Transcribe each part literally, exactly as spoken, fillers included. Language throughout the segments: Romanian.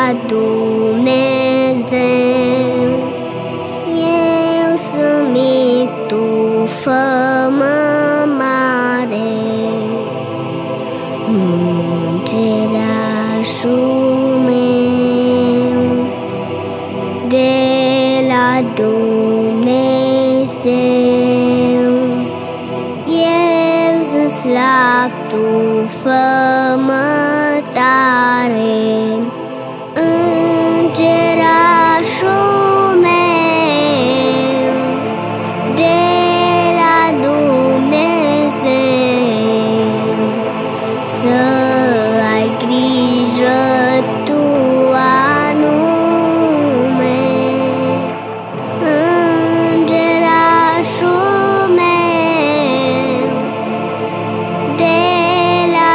la Dumnezeu. Eu sunt mic, tu fă-mă mare. Ingerasul meu de la Dumnezeu. Eu sunt slab, tu fă-mă tare. Ingerasul meu de la Dumnezeu. Să ai grijă tu anume. Ingerasul meu de la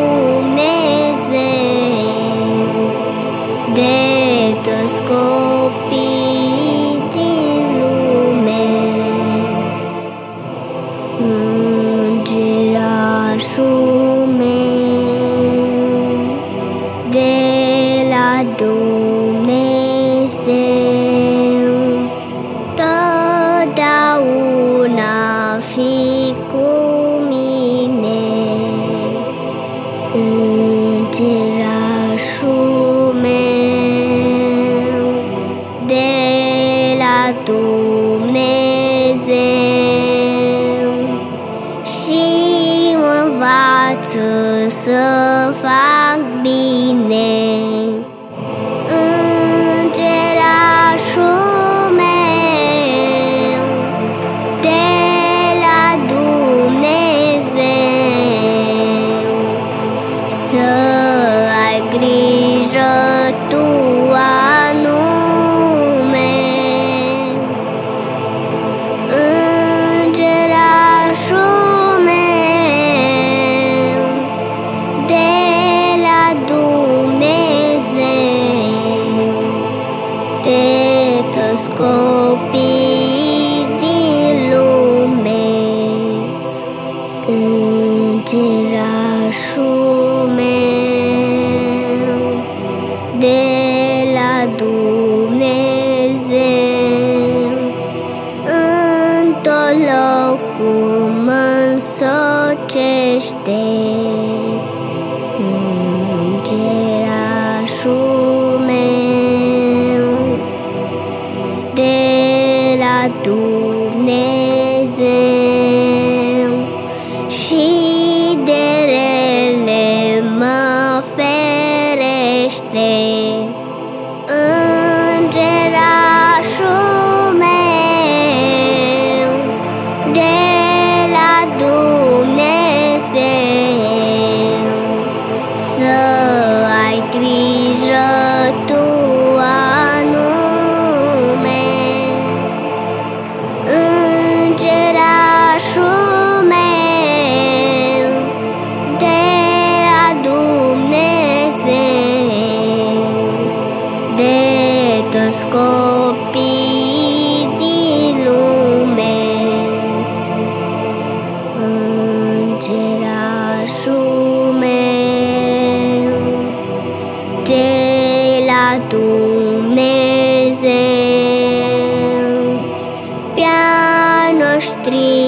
Dumnezeu, de toți copii din lume. Ingerasul meu de la Dumnezeu. Totdeauna fi cu mine. Ingerasul meu de la Dumnezeu și mă învață să fac bine. Ingerasul meu de la Dumnezeu. Să ai grijă tu anume. Ingerasul meu de la Dumnezeu, de toți copii din lume. Ingerasul meu de la Dumnezeu. În tot locul mă însocește. Ingerasul meu de la Dumnezeu și de rele mă ferește. Ingerasul meu de la Dumnezeu. Să ai grijă tu anume. Ingerasul meu de la Dumnezeu, de toți copii din lume. Ingerasul meu de la Dumnezeu. Pe-a noștri